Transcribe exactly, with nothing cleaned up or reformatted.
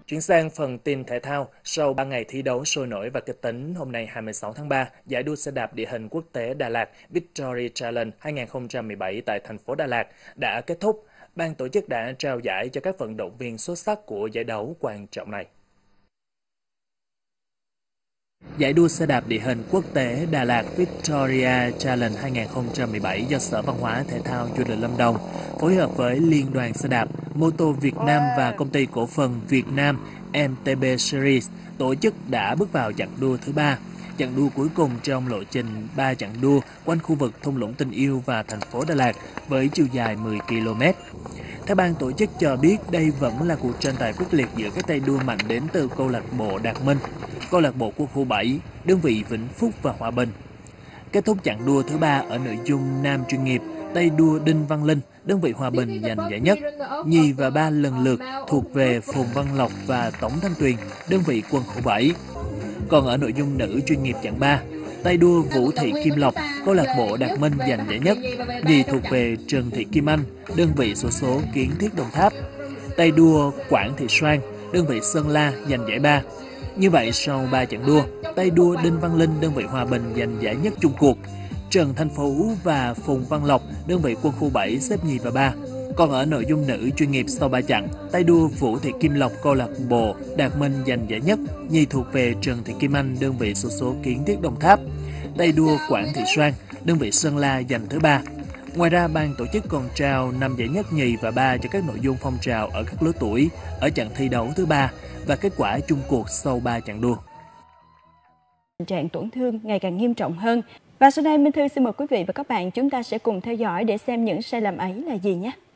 Chuyển sang phần tin thể thao, sau ba ngày thi đấu sôi nổi và kịch tính, hôm nay hai mươi sáu tháng ba, giải đua xe đạp địa hình quốc tế Đà Lạt Victory Challenge hai không một bảy tại thành phố Đà Lạt đã kết thúc. Ban tổ chức đã trao giải cho các vận động viên xuất sắc của giải đấu quan trọng này. Giải đua xe đạp địa hình quốc tế Đà Lạt Victoria Challenge hai không một bảy do Sở Văn hóa Thể thao Du lịch Lâm Đồng phối hợp với Liên đoàn xe đạp mô tô Việt Nam và Công ty cổ phần Việt Nam em tê bê Series tổ chức đã bước vào chặng đua thứ ba. Chặng đua cuối cùng trong lộ trình ba chặng đua quanh khu vực thung lũng Tình Yêu và thành phố Đà Lạt với chiều dài mười ki lô mét. Theo ban tổ chức cho biết, đây vẫn là cuộc tranh tài quyết liệt giữa các tay đua mạnh đến từ câu lạc bộ Đạt Minh, câu lạc bộ Quân khu bảy, đơn vị Vĩnh Phúc và Hòa Bình. Kết thúc chặng đua thứ ba ở nội dung nam chuyên nghiệp, tay đua Đinh Văn Linh, đơn vị Hòa Bình giành giải nhất, nhì và ba lần lượt thuộc về Phùng Văn Lộc và Tống Thanh Tuyền, đơn vị Quân khu bảy. Còn ở nội dung nữ chuyên nghiệp chặng ba, tay đua Vũ Thị Kim Lộc, câu lạc bộ Đạt Minh giành giải nhất, nhì thuộc về Trần Thị Kim Anh, đơn vị xổ số Kiến Thiết Đồng Tháp. Tay đua Quảng Thị Soan, đơn vị Sơn La giành giải ba. Như vậy, sau ba chặng đua, tay đua Đinh Văn Linh, đơn vị Hòa Bình giành giải nhất chung cuộc. Trần Thanh Phú và Phùng Văn Lộc, đơn vị Quân khu bảy xếp nhì và ba. Còn ở nội dung nữ chuyên nghiệp sau ba chặng, tay đua Vũ Thị Kim Lộc, câu lạc bộ Đạt Minh giành giải nhất, nhì thuộc về Trần Thị Kim Anh, đơn vị xổ số Kiến Thiết Đồng Tháp. Tay đua Quảng Thị Soan, đơn vị Sơn La giành thứ ba. Ngoài ra, ban tổ chức còn trao năm giải nhất, nhì và ba cho các nội dung phong trào ở các lứa tuổi ở chặng thi đấu thứ ba và kết quả chung cuộc sau ba chặng đua. Tình trạng tổn thương ngày càng nghiêm trọng hơn. Và sau đây Minh Thư xin mời quý vị và các bạn chúng ta sẽ cùng theo dõi để xem những sai lầm ấy là gì nhé.